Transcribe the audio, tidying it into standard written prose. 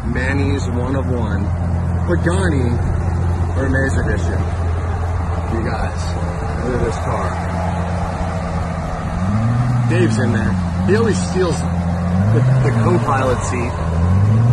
Manny's one of one Pagani Hermes edition. You guys, look at this car. Dave's in there. He always steals the co-pilot seat.